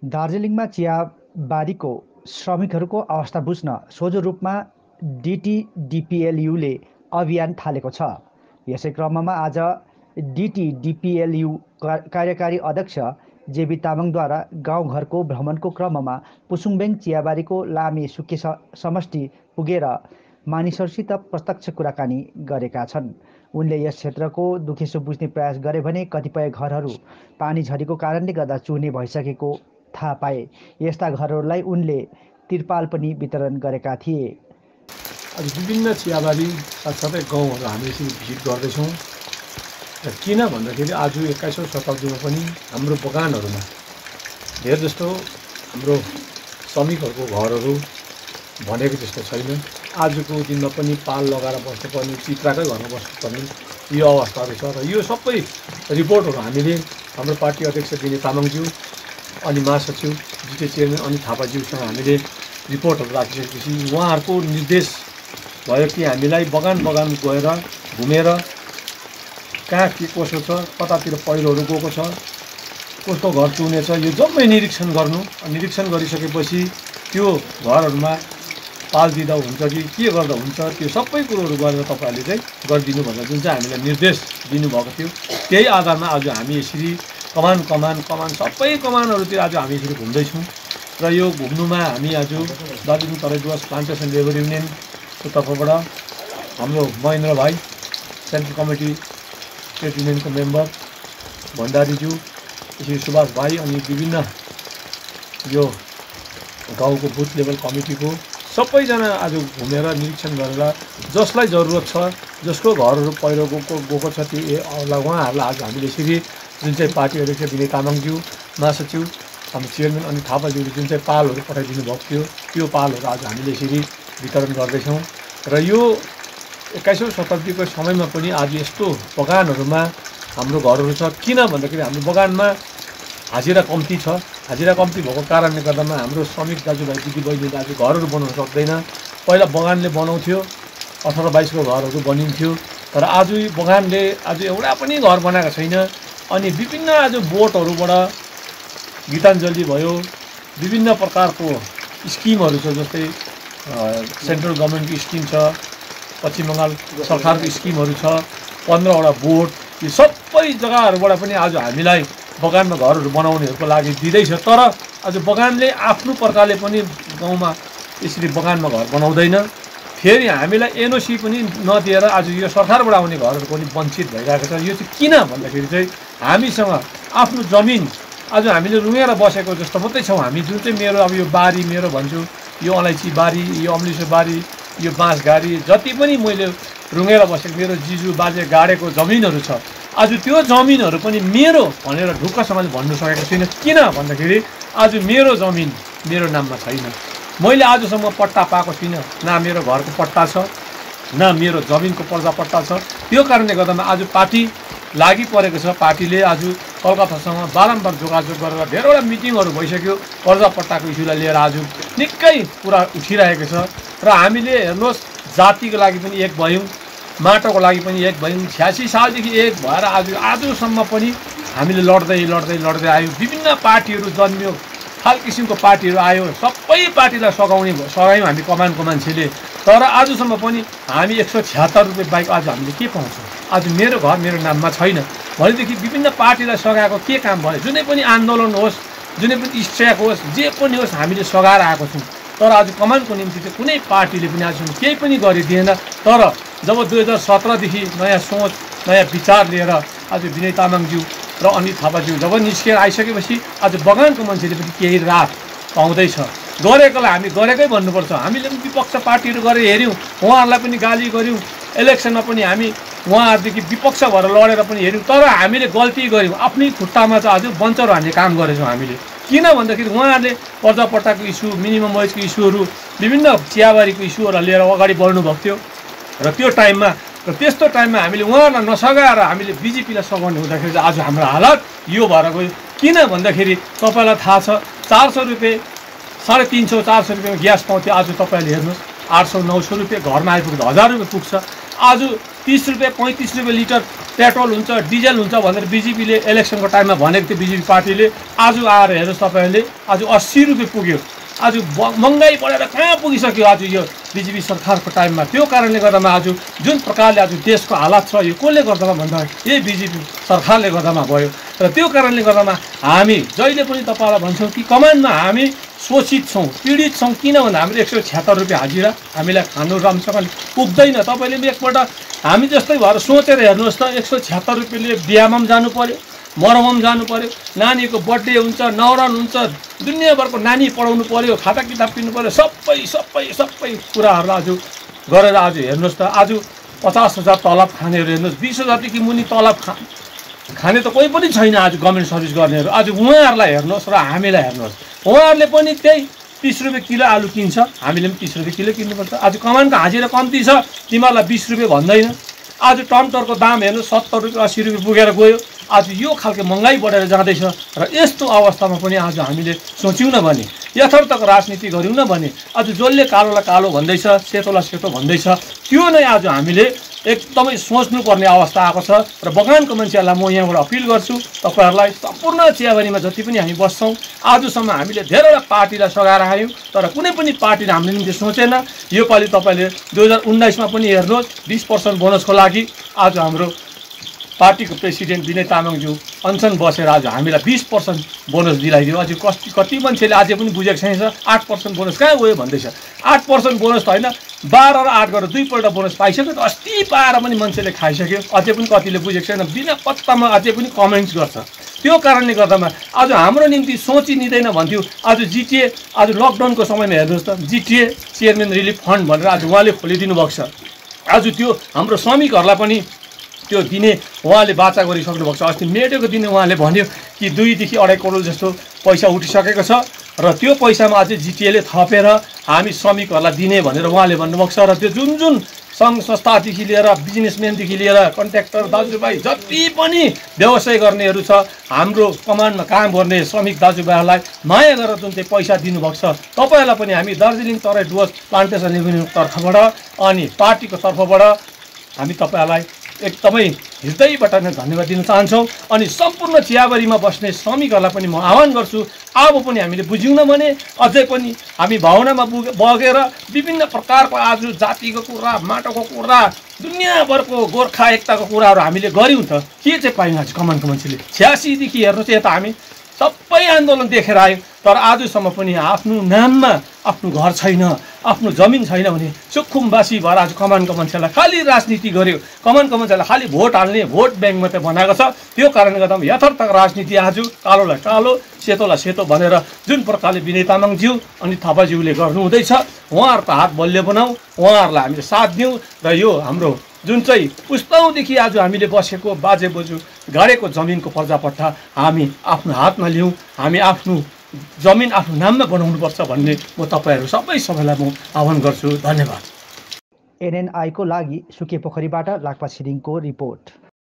दार्जिलिङमा चियाबारीको श्रमिकहरूको अवस्था बुझ्न सोझो रूपमा डिटिडिपिएलयुले अभियान थालेको छ। यसै क्रममा आज डिटिडिपिएलयु कार्यकारी अध्यक्ष जेबी तामाङद्वारा गाउँघरको भ्रमणको क्रममा पुसुङबेङ चियाबारीको लामे सुके समष्टि पुगेर मानिसहरूसित प्रत्यक्ष कुराकानी गरेका छन्। उनले यस क्षेत्रको दुखेसो बुझ्ने प्रयास गरे भने कतिपय घरहरू पानी झरीको कारणले गर्दा चुहुने भइसकेको थाहा पाए। यस्ता घरहरूलाई उनले तिरपाल पनि वितरण गरेका थिए। आज विभिन्न चियाबारी साथसाथै गाउँहरू हामी यसरी भिजिट गर्दैछौँ र किन भन्दाखेरि आज 21औं शताब्दीमा पनि हाम्रो बगानहरूमा धेर जस्तो हाम्रो श्रमिकहरूको घरहरू भनेको जस्तो छैन। आजको दिनमा पनि पाल लगाएर बस्नुपर्ने, चित्राकै घरमा बस्नुपर्ने यो अवस्थाहरू छ र यो सबै रिपोर्टहरू हामीले हाम्रो पार्टी अध्यक्ष विनय तामाङज्यू अनि महासचिव जिके चेयरम्यान अनि थापाज्यूसँग हामीले रिपोर्टहरू राखिसकेपछि उहाँहरूको निर्देश भयो कि हामीलाई बगान गएर घुमेर कहाँ के कसो छ, कतातिर पहिरोहरू गएको छ, कसको घर चुनेछ, यो जम्मै निरीक्षण गर्नु। निरीक्षण गरिसकेपछि त्यो घरहरूमा पाल दिँदा हुन्छ कि के गर्दा हुन्छ त्यो सबै कुरोहरू गरेर तपाईँहरूले चाहिँ गरिदिनु भनेर जुन चाहिँ हामीलाई निर्देश दिनुभएको थियो, त्यही आधारमा आज हामी यसरी कमान सबै कमानहरूतिर आज हामी यसरी घुम्दैछौँ। र यो घुम्नुमा हामी आज दार्जिलिङ तराई डुवर्स प्लान्टेसन लेबर युनियनको तर्फबाट हाम्रो महेन्द्र भाइ, सेन्ट्रल कमिटी स्टेट युनियनको मेम्बर भण्डारीज्यू, यसरी सुभाष भाइ अनि विभिन्न यो गाउँको बुथ लेभल कमिटीको सबैजना आज घुमेर निरीक्षण गरेर जसलाई जरुरत छ, जसको घरहरू पहिरो गएको छ त्यो उहाँहरूलाई आज हामीले यसरी जुन चाहिँ पार्टी अध्यक्ष विनय तामाङज्यू, महासचिव हाम्रो चेयरम्यान अनि थापाज्यूले जुन चाहिँ पालहरू पठाइदिनु भएको थियो त्यो पालहरू आज हामीले यसरी वितरण गर्दैछौँ। र यो 21औं शताब्दीको समयमा पनि आज यस्तो बगानहरूमा हाम्रो घरहरू छ। किन भन्दाखेरि हाम्रो बगानमा हाजिरा कम्ती छ। हाजिरा कम्ती भएको कारणले गर्दामा हाम्रो श्रमिक दाजुभाइ दिदीबहिनीले आज घरहरू बनाउन सक्दैन। पहिला बगानले बनाउँथ्यो, 18-22 को घरहरू बनिन्थ्यो, तर आज बगानले आज एउटा पनि घर बनाएको छैन। अनि विभिन्न आज बोर्डहरूबाट गीताञ्जली भयो, विभिन्न प्रकारको स्किमहरू छ, जस्तै सेन्ट्रल गभर्मेन्टको स्किम छ, पश्चिम बङ्गाल सरकारको स्किमहरू छ, 15वटा बोर्ड, यो सबै जग्गाहरूबाट पनि आज हामीलाई बगानमा घरहरू बनाउनेहरूको लागि दिँदैछ। तर आज बगानले आफ्नो प्रकारले पनि गाउँमा यसरी बगानमा घर बनाउँदैन। फेरि हामीलाई एनओसी पनि नदिएर आज यो सरकारबाट आउने घरहरू पनि वञ्चित भइरहेको छ। यो चाहिँ किन भन्दाखेरि चाहिँ हामीसँग आफ्नो जमिन आज हामीले रुँगेर बसेको जस्तो मात्रै छौँ हामी। जुन चाहिँ मेरो अब यो बारी मेरो भन्छु, यो अलैँची बारी, यो अम्लिसो बारी, यो बाँसघारी, जति पनि मैले रुँगेर बसेको मेरो जिजु बाजे गाडेको जमिनहरू छ, आज त्यो जमिनहरू पनि मेरो भनेर ढुक्कसँगले भन्नु सकेको छैन। किन भन्दाखेरि आज मेरो जमिन मेरो नाममा छैन। मैले आजसम्म पट्टा पाएको छुइनँ, न मेरो घरको पट्टा छ, न मेरो जमिनको पर्जा पट्टा छ। त्यो कारणले गर्दामा आज पार्टी लागि परेको छ। पार्टीले आज कलकत्तासँग बारम्बार जोगाजोग गरेर धेरैवटा मिटिङहरू भइसक्यो। पर्जा पट्टाको इस्युलाई लिएर आज निकै कुरा उठिरहेको छ। र हामीले हेर्नुहोस्, जातिको लागि पनि एक भयौँ, माटोको लागि पनि एक भयौँ। 86 सालदेखि एक भएर आजसम्म पनि हामीले लड्दै आयौँ। विभिन्न पार्टीहरू जन्मियो, खाल किसिमको पार्टीहरू आयो, सबै पार्टीलाई सघायौँ हामी कमानको मान्छेले। तर आजसम्म पनि हामी 176 रुपियाँ बाहेक आज हामीले के पाउँछौँ? आज मेरो घर मेरो नाममा छैन भनेदेखि विभिन्न पार्टीलाई सघाएको के काम भयो? जुनै पनि आन्दोलन होस्, जुनै पनि स्ट्राइक होस्, जे पनि होस्, हामीले सघाएर आएको छौँ। तर आज कमानको निम्ति चाहिँ कुनै पार्टीले पनि आजसम्म केही पनि गरिदिएन। तर जब 2017 देखि नयाँ सोच नयाँ विचार लिएर आज विनय तामाङज्यू र अनित थापाज्यू जब निस्केर आइसकेपछि आज बगानको मान्छेले पनि केही राहत पाउँदैछ। गरेकोलाई हामी गरेकै भन्नुपर्छ। हामीले पनि विपक्ष पार्टीहरू गरेर हेऱ्यौँ, उहाँहरूलाई पनि गाली गऱ्यौँ, इलेक्सनमा पनि हामी उहाँहरूदेखि विपक्ष भएर लडेर पनि हेऱ्यौँ। तर हामीले गल्ती गऱ्यौँ, आफ्नै खुट्टामा चाहिँ आज बन्चर हान्ने काम गरेछौँ हामीले। किन भन्दाखेरि उहाँहरूले पर्जा पट्टाको इस्यु, मिनिमम वेजको इस्युहरू, विभिन्न चियाबारीको इस्युहरू लिएर अगाडि बढ्नुभएको थियो। र त्यो टाइममा त्यस्तो टाइममा हामीले उहाँहरूलाई नसघाएर हामीले बिजेपीलाई सघाउने हुँदाखेरि आज हाम्रो हालत यो भएर गयो। किन भन्दाखेरि तपाईँलाई थाहा छ, 400 रुपियाँ, 350, 400 रुपियाँमा ग्यास पाउँथ्यो। आज तपाईँले हेर्नुहोस् 800, 900 रुपियाँ, घरमा आइपुग्दा 1000 रुपियाँ पुग्छ। आज 30 रुपियाँ, 35 रुपियाँ लिटर पेट्रोल हुन्छ डिजल हुन्छ भनेर बिजेपीले इलेक्सनको टाइममा भनेको थियो बिजेपी पार्टीले। आज आएर हेर्नुहोस् तपाईँहरूले आज 80 रुपियाँ पुग्यो। आज महँगाई बढेर कहाँ पुगिसक्यो आज यो बिजेपी सरकारको टाइममा। त्यो कारणले गर्दामा आज जुन प्रकारले आज देशको हालत छ यो कसले गर्दामा भन्दा यही बिजेपी सरकारले गर्दामा भयो। र त्यो कारणले गर्दामा हामी जहिले पनि तपाईँलाई भन्छौँ कि कमानमा हामी शोषित छौँ, पीडित छौँ। किन भन्दा हाम्रो 176 रुपियाँ हाजिरा हामीलाई खानु राम्रोसँगले पुग्दैन। तपाईँले पनि एकपल्ट हामी जस्तै भएर सोचेर हेर्नुहोस् त, 176 रुपियाँले बिहामा पनि जानु पऱ्यो, मरौमा पनि जानु पऱ्यो, नानीको बर्थडे हुन्छ, न्वारन हुन्छ, दुनियाँभरको नानी पढाउनु पऱ्यो, खाता किताब किन्नु पऱ्यो, सबै कुराहरूलाई आज गरेर आज हेर्नुहोस् त आज 50,000 तलब खानेहरू हेर्नुहोस्, 20,000देखि मुनि तलब खाने त कोही पनि छैन आज गभर्मेन्ट सर्भिस गर्नेहरू। आज उहाँहरूलाई हेर्नुहोस् र हामीलाई हेर्नुहोस्, उहाँहरूले पनि त्यही 30 रुपियाँ किलो आलु किन्छ, हामीले पनि 30 रुपियाँ किलो किन्नुपर्छ। आज कमानको हाजिरा कम्ती छ, तिमीहरूलाई 20 रुपियाँ भन्दैन। आज टमाटरको दाम हेर्नु 70 रुपियाँ 80 रुपियाँ पुगेर गयो। आज यो खालको महँगाई बढेर जाँदैछ र यस्तो अवस्थामा पनि आज हामीले सोच्यौँ न भने, यथार्थको राजनीति गऱ्यौँ न भने, आज जसले कालोलाई कालो भन्दैछ, सेतोलाई सेतो भन्दैछ, त्यो नै आज हामीले एकदमै सोच्नुपर्ने अवस्था आएको छ। र बगानको मान्छेहरूलाई म यहाँबाट अपिल गर्छु, तपाईँहरूलाई सम्पूर्ण चियाबारीमा जति पनि हामी बस्छौँ, आजसम्म हामीले धेरैवटा पार्टीलाई सघाएर आयौँ तर कुनै पनि पार्टीले हाम्रो निम्ति सोचेन। योपालि तपाईँले 2019मा पनि हेर्नुहोस् 20% बोनसको लागि आज हाम्रो पार्टीको प्रेसिडेन्ट विनय तामाङज्यू अनसन बसेर आज हामीलाई 20% बोनस दिलाइदियो। अझै कति मान्छेले अझै पनि बुझेको छैन 8% बोनस कहाँ गयो भन्दैछ। 8% बोनस त होइन, 12 र 8 गरेर 2 पल्ट बोनस पाइसक्यो। अस्ति पाएर पनि मान्छेले खाइसक्यो। अझै पनि कतिले बुझेको छैन, बिना पत्तामा अझै पनि कमेन्ट्स गर्छ। त्यो कारणले गर्दामा आज हाम्रो निम्ति सोचिदिँदैन भन्थ्यो। आज जिटिए आज लकडाउनको समयमा हेर्नुहोस् त, जिटिए चेयरम्यान रिलिफ फन्ड भनेर आज उहाँले खोलिदिनु भएको छ। आज त्यो हाम्रो श्रमिकहरूलाई पनि त्यो दिने उहाँले बाचा गरिसक्नु भएको छ। अस्ति मेटेको दिन उहाँले भन्यो कि 2 देखि 2.5 करोड जस्तो पैसा उठिसकेको छ र त्यो पैसामा अझै जिटिएले थपेर हामी श्रमिकहरूलाई दिने भनेर उहाँले भन्नुभएको छ। र त्यो जुन सङ्घ संस्थादेखि लिएर बिजनेसम्यानदेखि लिएर कन्ट्र्याक्टर दाजुभाइ जति पनि व्यवसाय गर्नेहरू छ, हाम्रो कमानमा काम गर्ने श्रमिक दाजुभाइहरूलाई माया गरेर जुन चाहिँ पैसा दिनुभएको छ, तपाईँहरूलाई पनि हामी दार्जिलिङ तराई डुवर्स प्लान्टेसन युनियनको तर्फबाट अनि पार्टीको तर्फबाट हामी तपाईँहरूलाई एकदमै हृदयबाट नै धन्यवाद दिन चाहन्छौँ। अनि सम्पूर्ण चियाबारीमा बस्ने श्रमिकहरूलाई पनि म आह्वान गर्छु, अब पनि हामीले बुझ्यौँ न भने अझै पनि हामी भावनामा बगेर विभिन्न प्रकारको आज जातिको कुरा, माटोको कुरा, दुनियाँभरको गोर्खा एकताको कुराहरू हामीले गऱ्यौँ त के चाहिँ पायौँ। आज कमानको मान्छेले 86 देखि हेर्नुहोस् यता हामी सबै आन्दोलन देखेर आयौँ तर आजसम्म पनि आफ्नो नाममा आफ्नो घर छैन, आफ्नो जमिन छैन भने सुखुमबासी भएर आज कमानको मान्छेलाई खालि राजनीति गर्यो। कमानको मान्छेलाई खालि भोट हाल्ने भोट ब्याङ्क मात्रै बनाएको छ। त्यो कारणले गर्दा यथार्थ राजनीति आज कालोलाई कालो सेतोलाई सेतो भनेर जुन प्रकारले विनय तामाङज्यू अनि थापाज्यूले गर्नु हुँदैछ, उहाँहरूको हात बलियो बनाऊ, उहाँहरूलाई हामीले साथ दिउँ र यो हाम्रो जुन चाहिँ पुस्तौँदेखि आज हामीले बसेको बाजे बोजू गाडेको जमिनको पर्जापट्टा हामी आफ्नो हातमा लिउँ, हामी आफ्नो जमिन आफ्नो नाममा बनाउनुपर्छ भन्ने म तपाईँहरू सबैलाई म आह्वान गर्छु। धन्यवाद। एनएनआईको लागि सुके पोखरीबाट लाक्पा छिरिङको रिपोर्ट।